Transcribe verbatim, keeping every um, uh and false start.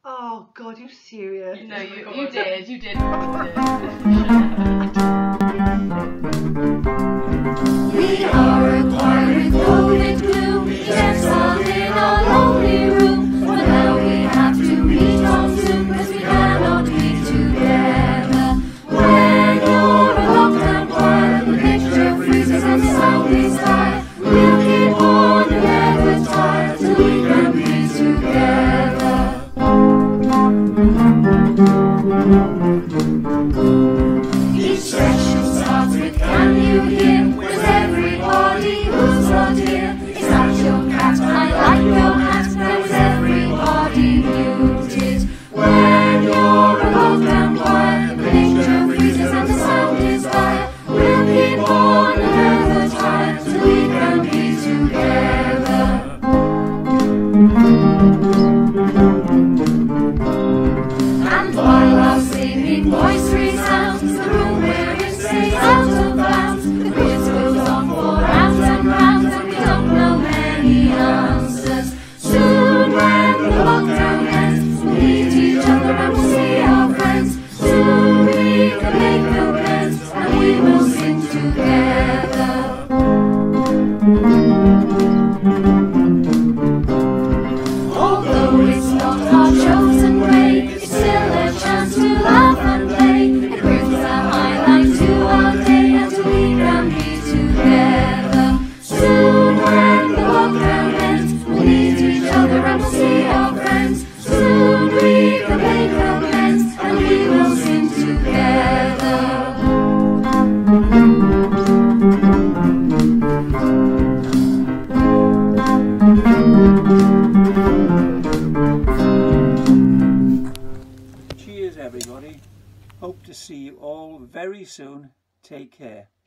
Oh God, you serious? No, you, you did, you did. We are a choir with COVID gloom. We dance all in our lonely room. But now we have to meet on Zoom, cause we cannot be together. When you're a lockdown choir, the picture freezes and the sound is dire. We'll keep on and never tire till we can be together. Each session starts with "Can you hear?" With everybody who's not here. Is that your cat? I like your hat. That was everybody muted. When you're a lockdown choir, the picture freezes and the sound is dire. We'll keep on and never tire till we can be together. And while our singing voice resounds, the room we're in stays out of bounds. The quiz goes on for rounds and rounds, and we don't know many answers. Soon when the lockdown ends, we'll meet each other and we'll see our friends. Soon we can make amends, and we will sing together. Although it's not our chosen way, it's still a chance to laugh and play. It brings a highlight to our day until we can be together. Soon when the lockdown ends, we'll meet each other and we'll see our friends. Soon we can make amends, and we will sing together. Cheers everybody. Hope to see you all very soon. Take care.